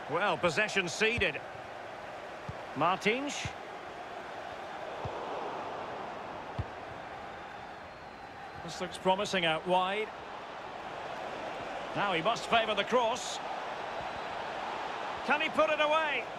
Well, possession ceded. Martins. This looks promising out wide. Now he must favour the cross. Can he put it away?